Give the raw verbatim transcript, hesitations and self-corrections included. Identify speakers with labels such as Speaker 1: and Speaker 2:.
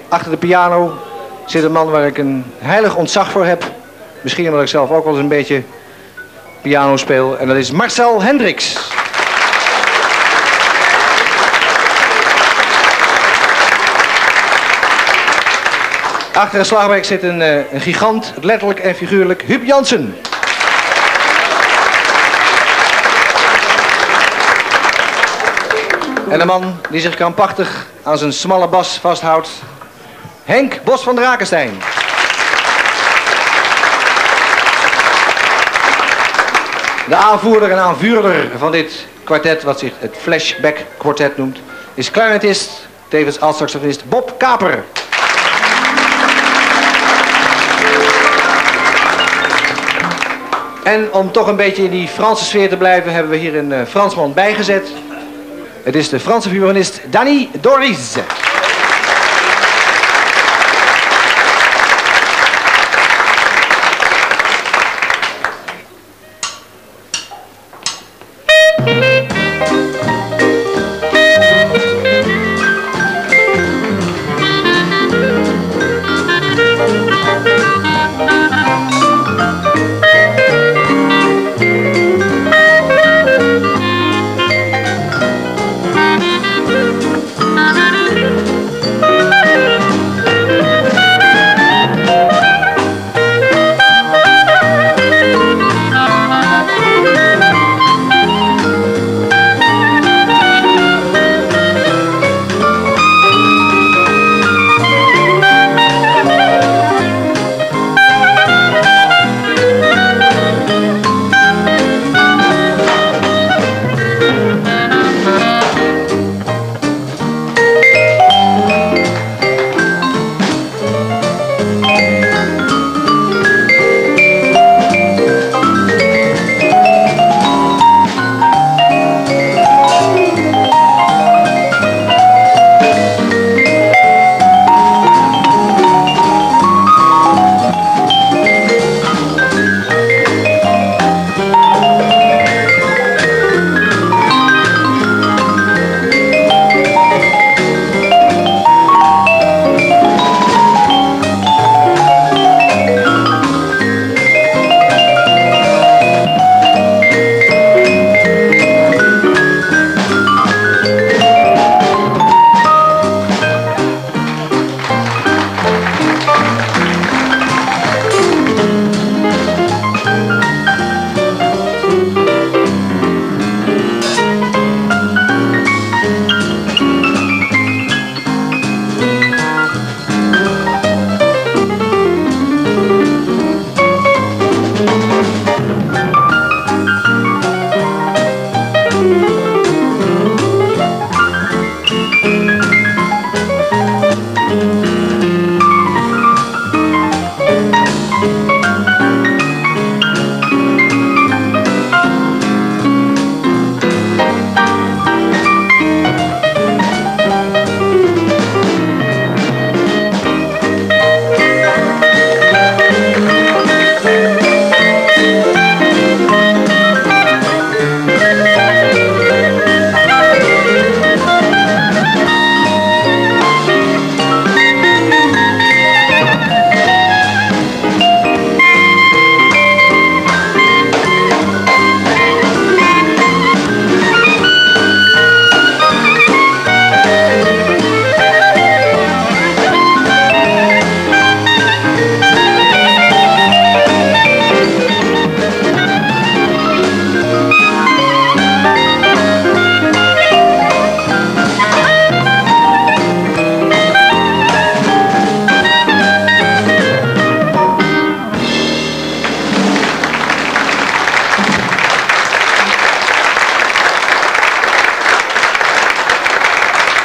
Speaker 1: Achter de piano zit een man waar ik een heilig ontzag voor heb. Misschien omdat ik zelf ook wel eens een beetje piano speel. En dat is Marcel Hendricks. Achter de slagwerk zit een, uh, een gigant, letterlijk en figuurlijk, Huub Janssen. En een man die zich krampachtig aan zijn smalle bas vasthoudt, Henk Bosch van Drakensteyn. De aanvoerder en aanvuurder van dit kwartet, wat zich het Flashback Quartet noemt, is clarinetist, tevens altsaxofonist Bob Kaper. En om toch een beetje in die Franse sfeer te blijven, hebben we hier een uh, Fransman bijgezet. Het is de Franse vibraphonist Dani Dorice.